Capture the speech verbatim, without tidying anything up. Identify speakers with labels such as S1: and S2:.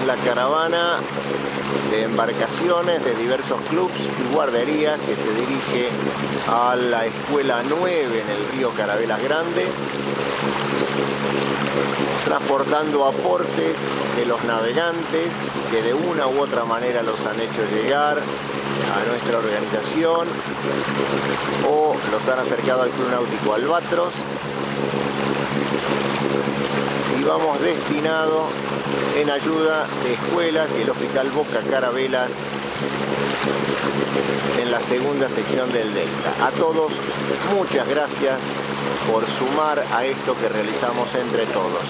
S1: la caravana de embarcaciones de diversos clubs y guarderías que se dirige a la Escuela nueve en el río Carabelas Grande, transportando aportes de los navegantes que de una u otra manera los han hecho llegar a nuestra organización o los han acercado al Club Náutico Albatros, y vamos destinados en ayuda de escuelas y el Hospital Boca Carabelas en la segunda sección del Delta. A todos, muchas gracias por sumar a esto que realizamos entre todos.